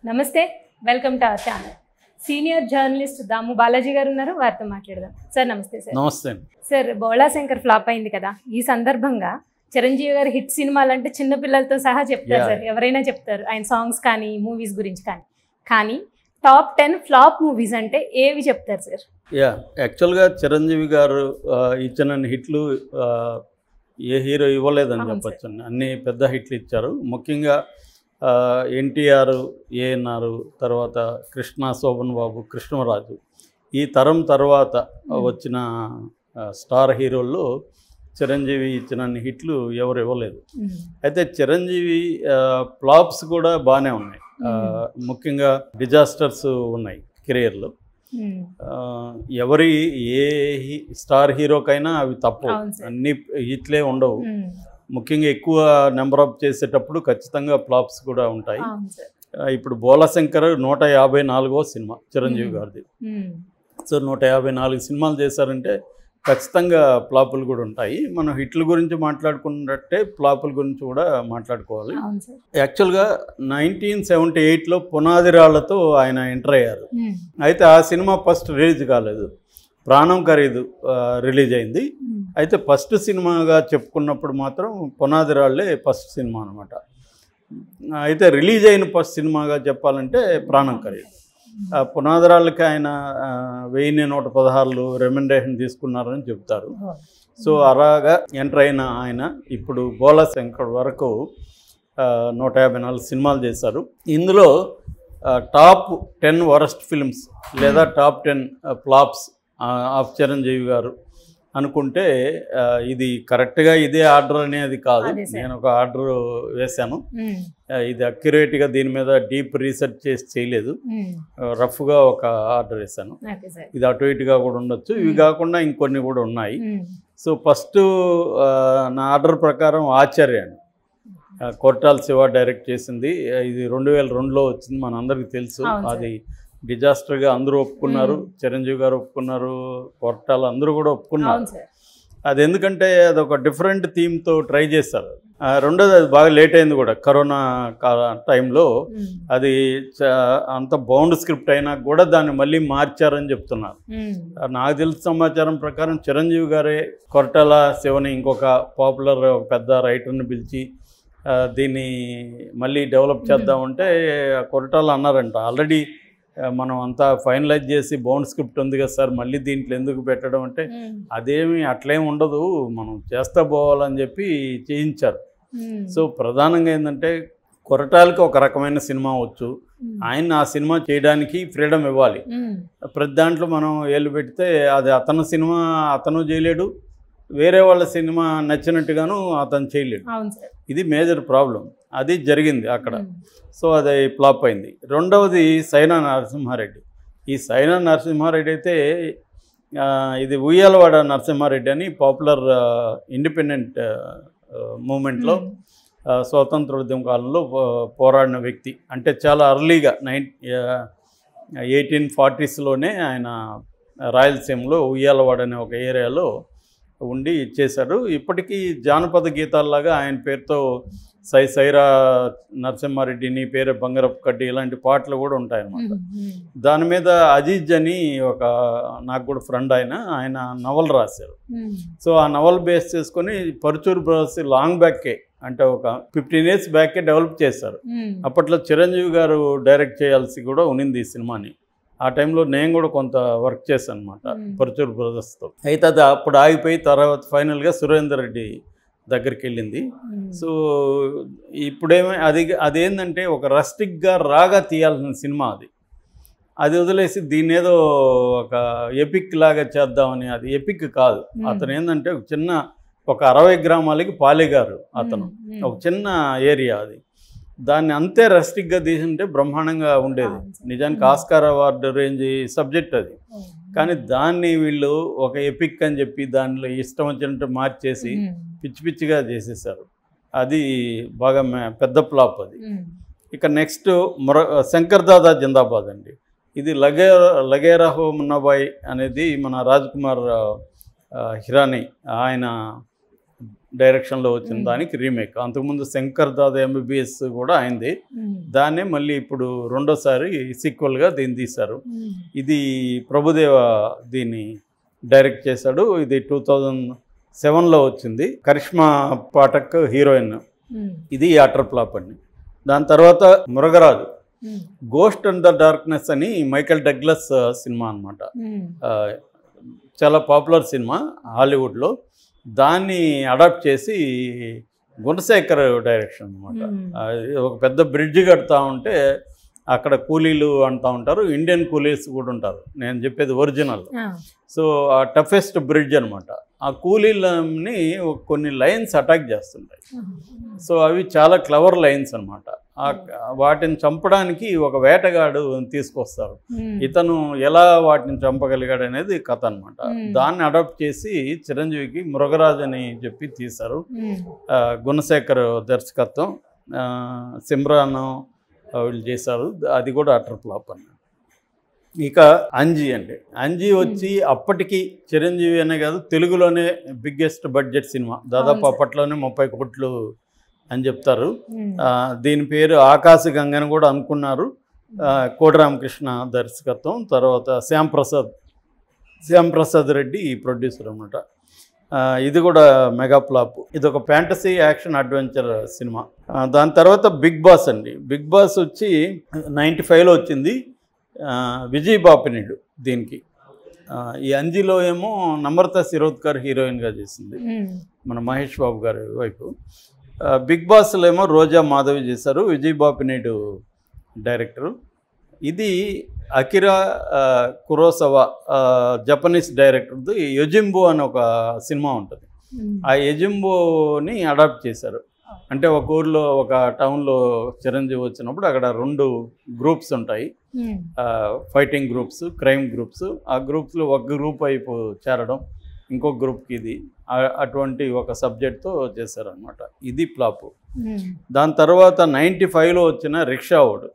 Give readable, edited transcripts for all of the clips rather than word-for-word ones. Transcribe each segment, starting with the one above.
నమస్తే, welcome to our channel. Senior journalist Damu Balaji గారు ఉన్నారు, వారితో మాట్లాడదాం. సార్ నమస్తే. సార్ నమస్తే. సార్, బోళా శంకర్ ఫ్లాప్ అయింది కదా, ఈ సందర్భంగా చిరంజీవి గారి హిట్ సినిమాలు అంటే చిన్నపిల్లలతో సహా చెప్తారు సార్, ఎవరైనా చెప్తారు ఆయన సాంగ్స్ కానీ మూవీస్ గురించి కానీ టాప్ 10 ఫ్లాప్ మూవీస్ అంటే ఏవి చెప్తారు సార్? యాక్చువల్గా చిరంజీవి గారు ఇచ్చిన హిట్లు ఏ హీరో ఇవ్వలేదని చెప్పచ్చు. అన్ని పెద్ద హిట్లు ఇచ్చారు. ముఖ్యంగా ఎన్టీఆర్, ఏఎన్ఆర్, తర్వాత కృష్ణ, శోభన్ బాబు, కృష్ణరాజు, ఈ తరం తర్వాత వచ్చిన స్టార్ హీరోల్లో చిరంజీవి ఇచ్చిన హిట్లు ఎవరు ఇవ్వలేదు. అయితే చిరంజీవి ఫ్లాప్స్ కూడా బాగానే ఉన్నాయి. ముఖ్యంగా డిజాస్టర్స్ ఉన్నాయి కెరియర్లో. ఎవరి ఏ స్టార్ హీరోకైనా అవి తప్పవు, అన్ని హిట్లే ఉండవు. ముఖ్యంగా ఎక్కువ నెంబర్ ఆఫ్ చేసేటప్పుడు ఖచ్చితంగా ఫ్లాప్స్ కూడా ఉంటాయి. ఇప్పుడు బోళాశంకర్ 154వ సినిమా చిరంజీవి గారిది. సో 154 సినిమాలు చేశారంటే ఖచ్చితంగా ఫ్లాపులు కూడా ఉంటాయి. మనం హిట్ల గురించి మాట్లాడుకున్నట్టే ఫ్లాపుల గురించి కూడా మాట్లాడుకోవాలి. యాక్చువల్గా 1978లో పునాది రాళ్లతో ఆయన ఎంటర్ అయ్యారు. అయితే ఆ సినిమా ఫస్ట్ రిలీజ్ కాలేదు, ప్రాణం ఖరీదు రిలీజ్ అయింది. అయితే ఫస్ట్ సినిమాగా చెప్పుకున్నప్పుడు మాత్రం పునాది రాళ్లే ఫస్ట్ సినిమా అనమాట. అయితే రిలీజ్ అయిన ఫస్ట్ సినిమాగా చెప్పాలంటే ప్రాణం ఖరీదు. పునాది రాళ్ళకి ఆయన 1116 రెమ్యునరేషన్ తీసుకున్నారని చెప్తారు. సో అలాగా ఎంటర్ అయిన ఆయన ఇప్పుడు బోళా శంకర్ వరకు 154 సినిమాలు చేశారు. ఇందులో టాప్ 10 వరస్ట్ ఫిల్మ్స్ లేదా టాప్ 10 ఫ్లాప్స్ ఆఫ్ చిరంజీవి గారు అనుకుంటే ఇది కరెక్ట్గా ఇదే ఆర్డర్ అనేది కాదు. నేను ఒక ఆర్డర్ వేశాను. ఇది అక్యురేట్గా దీని మీద డీప్ రీసెర్చ్ చేసి చేయలేదు, రఫ్గా ఒక ఆర్డర్ వేశాను. ఇది అటు ఇటుగా కూడా ఉండొచ్చు, ఇవి కాకుండా ఇంకొన్ని కూడా ఉన్నాయి. సో ఫస్ట్ నా ఆర్డర్ ప్రకారం ఆచార్య అని కొరటాల శివ డైరెక్ట్ చేసింది. ఇది 2002లో వచ్చింది, మనందరికీ తెలుసు. అది డిజాస్టర్గా అందరూ ఒప్పుకున్నారు, చిరంజీవి గారు ఒప్పుకున్నారు, కొరటాల అందరూ కూడా ఒప్పుకున్నారు. అది ఎందుకంటే అది ఒక డిఫరెంట్ థీమ్తో ట్రై చేస్తారు. రెండోది అది బాగా లేట్ అయింది కూడా, కరోనా టైంలో. అది అంత బౌండ్ స్క్రిప్ట్ అయినా కూడా దాన్ని మళ్ళీ మార్చారని చెప్తున్నారు. నాకు తెలిసిన సమాచారం ప్రకారం చిరంజీవి గారే కొరటాల శివని ఇంకొక పాపులర్ పెద్ద రైటర్ని పిలిచి దీన్ని మళ్ళీ డెవలప్ చేద్దామంటే కొరటాల అన్నారంట, ఆల్రెడీ మనం అంతా ఫైనలైజ్ చేసి బౌండ్ స్క్రిప్ట్ ఉంది కదా సార్, మళ్ళీ దీంట్లో ఎందుకు పెట్టడం అంటే అదేమి అట్లేం ఉండదు, మనం చేస్తా పోవాలని చెప్పి చేయించారు. సో ప్రధానంగా ఏంటంటే కొరటాలకి ఒక రకమైన సినిమా వచ్చు, ఆయన ఆ సినిమా చేయడానికి ఫ్రీడమ్ ఇవ్వాలి. ప్రతి దాంట్లో మనం ఏళ్ళు పెడితే అది అతని సినిమా అతను చేయలేడు, వేరే వాళ్ళ సినిమా నచ్చినట్టుగాను అతను చేయలేడు. ఇది మేజర్ ప్రాబ్లం, అది జరిగింది అక్కడ. సో అది ఫ్లాప్ అయింది. రెండవది సైనా నరసింహారెడ్డి. ఈ సైనా నరసింహారెడ్డి అయితే ఇది ఉయ్యాలవాడ నరసింహారెడ్డి అని పాపులర్ ఇండిపెండెంట్ మూమెంట్లో స్వాతంత్రోద్యమ కాలంలో పోరాడిన వ్యక్తి. అంటే చాలా అర్లీగా 1840స్లోనే ఆయన రాయలసీమలో ఉయ్యాలవాడ అనే ఒక ఏరియాలో ఉండి చేశారు. ఇప్పటికీ జానపద గీతాల్లాగా ఆయన పేరుతో సైరా నరసింహారెడ్డి, నీ పేరు బంగారపు కడ్డి, ఇలాంటి పాటలు కూడా ఉంటాయన్నమాట. దాని మీద అజీజ్ అని ఒక నాకు కూడా ఫ్రెండ్ ఆయన నవల్ రాశారు. సో ఆ నవల్ బేస్ చేసుకొని పరుచూరు బ్రదర్స్ లాంగ్ బ్యాకే, అంటే ఒక 15 years బ్యాకే డెవలప్ చేశారు. అప్పట్లో చిరంజీవి గారు డైరెక్ట్ చేయాల్సి కూడా ఉన్నింది ఈ సినిమాని. ఆ టైంలో నేను కూడా కొంత వర్క్ చేశాను అనమాట పరుచూరు బ్రదర్స్తో. అయితే అది అప్పుడు ఆగిపోయి తర్వాత ఫైనల్గా సురేందర్ రెడ్డి దగ్గరికి వెళ్ళింది. సో అదేంటంటే ఒక రస్టిక్గా రాగా తీయాల్సిన సినిమా అది వదిలేసి దీన్ని ఏదో ఒక ఎపిక్ లాగా చేద్దామని, అది ఎపిక్ కాదు. అతను ఏంటంటే ఒక 60 గ్రామాలకి పాలేగారు అతను, ఒక చిన్న ఏరియా అది. దాన్ని అంతే రస్టిక్గా తీసింటే బ్రహ్మాండంగా ఉండేది. నిజానికి ఆస్కార్ అవార్డు రేంజ్ సబ్జెక్ట్ అది. కానీ దాన్ని వీళ్ళు ఒక ఎపిక్ అని చెప్పి దానిలో ఇష్టం వచ్చినట్టు మార్చేసి పిచ్చి పిచ్చిగా చేసేసారు. అది బాగా పెద్ద ఫ్లాప్ అది. ఇక నెక్స్ట్ శంకర్ దాదా జిందాబాద్ అండి. ఇది లగేరా హో మున్నాబాయ్ అనేది మన రాజ్ కుమార్ హిరానీ ఆయన డైరెక్షన్లో వచ్చిన దానికి రీమేక్. అంతకుముందు శంకర్ దాదా ఎంబీబీఎస్ కూడా అయింది. దాన్నే మళ్ళీ ఇప్పుడు రెండోసారి సీక్వెల్గా దీన్ని తీశారు. ఇది ప్రభుదేవ దీన్ని డైరెక్ట్ చేశాడు. ఇది 2007లో వచ్చింది. కరిష్మా పాఠక్ హీరోయిన్. ఇది అటర్ ఫ్లాప్ అండి. దాని తర్వాత మురగరాజు గోస్ట్ అండ్ ద డార్క్నెస్ అని మైకేల్ డగ్లస్ సినిమా అనమాట. చాలా పాపులర్ సినిమా హాలీవుడ్లో. దాన్ని అడాప్ట్ చేసి గుణశేఖర్ డైరెక్షన్ అనమాట. ఒక పెద్ద బ్రిడ్జ్ కడతా ఉంటే అక్కడ కూలీలు అంటూ ఉంటారు, ఇండియన్ కూలీస్ కూడా ఉంటారు. నేను చెప్పేది ఒరిజినల్. సో ఆ టఫెస్ట్ బ్రిడ్జ్ అనమాట. ఆ కూలీలని కొన్ని లైన్స్ అటాక్ చేస్తుంటాయి. సో అవి చాలా క్లవర్ లైన్స్ అనమాట. వాటిని చంపడానికి ఒక వేటగాడు తీసుకొస్తారు. ఇతను ఎలా వాటిని చంపగలిగాడు అనేది కథ అనమాట. దాన్ని అడాప్ట్ చేసి చిరంజీవికి మృగరాజ్ అని చెప్పి తీశారు. గుణశేఖర్ దర్శకత్వం, సిమ్రాన్ వీళ్ళు చేశారు. అది కూడా అటర్ ఫ్లాప్ అన్నమాట. ఇక అంజీ అండి. అంజీ వచ్చి అప్పటికి చిరంజీవి అనే కాదు, తెలుగులోనే బిగ్గెస్ట్ బడ్జెట్ సినిమా. దాదాపు అప్పట్లోనే 30 కోట్లు అని చెప్తారు. దీని పేరు ఆకాశగంగని కూడా అనుకున్నారు. కోడి రామకృష్ణ దర్శకత్వం, తర్వాత శ్యామ్ ప్రసాద్ రెడ్డి ప్రొడ్యూసర్ అన్నమాట. ఇది కూడా మెగా ఫ్లాప్. ఇది ఒక ఫ్యాంటసీ యాక్షన్ అడ్వెంచర్ సినిమా. దాని తర్వాత బిగ్ బాస్ అండి. బిగ్ బాస్ వచ్చి 95లో వచ్చింది. విజయ్ బాపినీడు దీనికి. ఈ అంజీలో ఏమో నమ్రత శిరోద్కర్ హీరోయిన్గా చేసింది, మన మహేష్ బాబు గారి వైపు. బిగ్ బాస్లో ఏమో రోజా మాధవి చేశారు, విజయ్ బాపినీడు డైరెక్టరు. ఇది అకిరా కురోసవా జపనీస్ డైరెక్టర్ది యజింబో అని ఒక సినిమా ఉంటుంది. ఆ యజింబోని అడాప్ట్ చేశారు. అంటే ఒక ఊర్లో, ఒక టౌన్లో చిరంజీవి వచ్చినప్పుడు అక్కడ 2 గ్రూప్స్ ఉంటాయి, ఫైటింగ్ గ్రూప్స్, క్రైమ్ గ్రూప్స్. ఆ గ్రూప్స్లో ఒక గ్రూప్ వైపు చేరడం, ఇంకొక గ్రూప్కి ఇది అటువంటి ఒక సబ్జెక్ట్తో చేశారనమాట. ఇది ఫ్లాప్. దాని తర్వాత 95లో వచ్చిన రిక్షావుడు,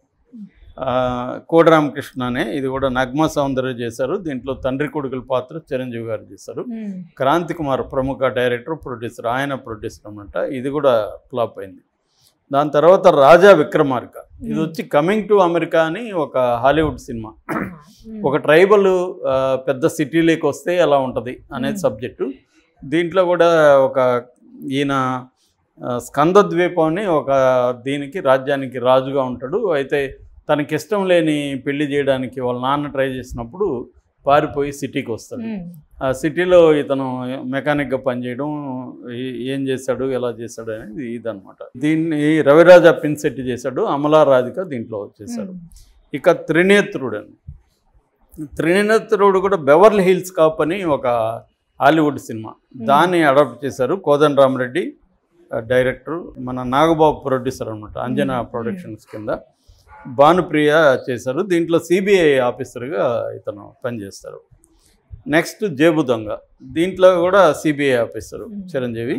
కోడి రామకృష్ణ అనే. ఇది కూడా నగ్మ సౌందర్య చేశారు. దీంట్లో తండ్రి కొడుకుల పాత్ర చిరంజీవి గారు చేశారు. క్రాంతి కుమార్ ప్రముఖ డైరెక్టర్, ప్రొడ్యూసర్, ఆయన ప్రొడ్యూసర్ అనమాట. ఇది కూడా ఫ్లాప్ అయింది. దాని తర్వాత రాజా విక్రమార్క. ఇది వచ్చి కమింగ్ టు అమెరికా అని ఒక హాలీవుడ్ సినిమా. ఒక ట్రైబల్ పెద్ద సిటీలోకి వస్తే ఎలా ఉంటుంది అనేది సబ్జెక్టు. దీంట్లో కూడా ఒక ఈయన స్కందద్వీపం అని ఒక దీనికి రాజ్యానికి రాజుగా ఉంటాడు. అయితే తనకి ఇష్టం లేని పెళ్లి చేయడానికి వాళ్ళ నాన్న ట్రై చేసినప్పుడు పారిపోయి సిటీకి వస్తాడు. ఆ సిటీలో ఇతను మెకానిక్గా పనిచేయడం, ఏం చేశాడు, ఎలా చేశాడు అనేది ఇదనమాట. దీన్ని రవిరాజ పిన్సెట్టి చేశాడు, అమలా రాధిక దీంట్లో చేశాడు. ఇక త్రినేత్రుడు అని. త్రినేత్రుడు కూడా బెవర్లీ హిల్స్ కాప్ అని ఒక హాలీవుడ్ సినిమా. దాన్ని అడాప్ట్ చేశారు. కోదండరామరెడ్డి డైరెక్టర్, మన నాగబాబు ప్రొడ్యూసర్ అనమాట, అంజనా ప్రొడక్షన్స్ కింద. భానుప్రియ చేశారు. దీంట్లో సిబిఐ ఆఫీసర్గా ఇతను పనిచేస్తారు. నెక్స్ట్ జేబు దొంగ. దీంట్లో కూడా సిబిఐ ఆఫీసరు చిరంజీవి.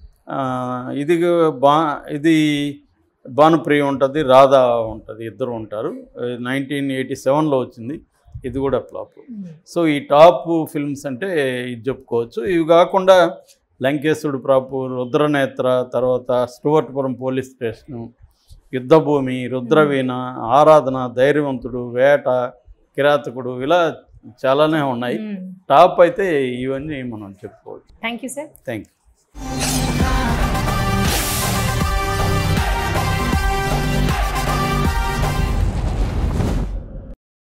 ఇది భానుప్రియ ఉంటుంది, రాధా ఉంటుంది, ఇద్దరు ఉంటారు. 1987లో వచ్చింది. ఇది కూడా ఫ్లాప్. సో ఈ టాప్ ఫిల్మ్స్ అంటే ఇది చెప్పుకోవచ్చు. ఇవి కాకుండా లంకేశుడు ప్రాపు, రుద్రనేత్ర, తర్వాత స్టువర్ట్పురం పోలీస్ స్టేషను, యుద్ధభూమి, రుద్రవీణ, ఆరాధన, ధైర్యవంతుడు, వేట, కిరాతకుడు, ఇలా చాలానే ఉన్నాయి. టాప్ అయితే ఇవన్నీ మనం చెప్పుకోవచ్చు. Thank you sir. Thank you.